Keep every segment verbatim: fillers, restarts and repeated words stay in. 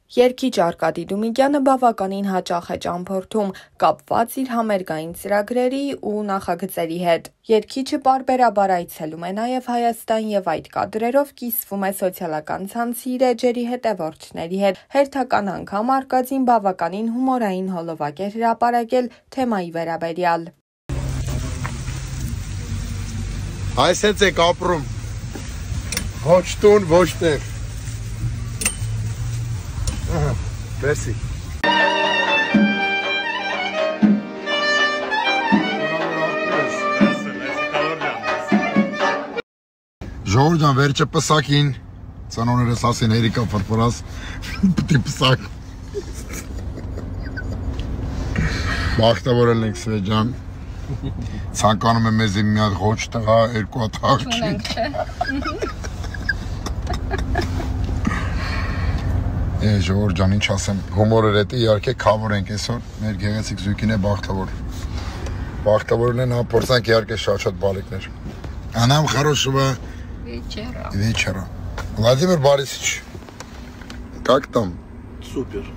Երգիչ Արկադի Դումիգյանը բավականին հաճախ է ճամփորդում, կապված իր համերգային ծրագրերի ու նախագծերի հետ։ Երգիչը պարբերաբար այցելում է նաև Հայաստան եւ այդ կադրերով կիսվում է սոցիալական ցանցի իր էջերի հետևորդների հետ։ Հերթական անգամ Արկադին բավականին հումորային հոլովակ է հրապարակել թեմայի վերաբերյալ։ Այս հենց եք ապրում։ Ոչ տուն, ոչ տեղ։ Merci. Ժողովուրդ ջան, վերջը պսակին, ծանոներս ասեն հերիկա ֆրֆրաս, պտի պսակ։ Բախտավոր ենք Սվետ ջան, ցանկանում եմ մեզ մի հատ ղոչ տղա, երկու հատ աղջիկ։ Ժողովուրդ ջան, ինչ ասեմ, հումորը հետի իհարկե քավոր ենք այսօր, մեր գեղեցիկ զույգին է բախտավոր։ Բախտավորն են, փորձանք իհարկե շատ-շատ բալիկներ։ А нам хорошего вечера. Вечера. Владимир Борисович, как там? Супер.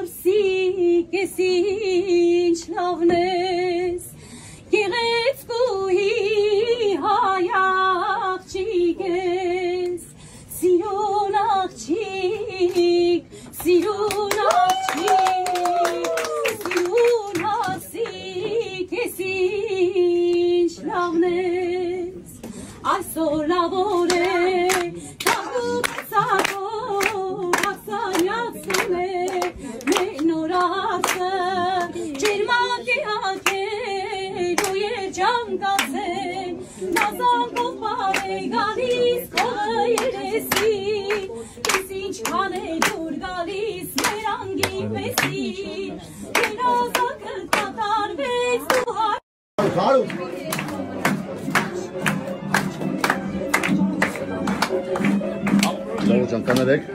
Որսի կեսինչ լավնես Գեղեցկուհի հայաղջիկ ես Սիրուն աղջիկ, սիրուն աղջիկ Սիրուն հասիկ կեսինչ լավնես Այսօր լավոր է Թաղուկ ծագով Աղսանյացում է Մեր նոր արսը Ջերմակի հակեր ու երջան կացեն Նազանքով պար է գալիս կողը երեսի Ես ինչքան է դուր գալիս մեր անգի մեսի Մեր ազակը կատարվեց դու հայ Խարու Լավ ջան, կներեք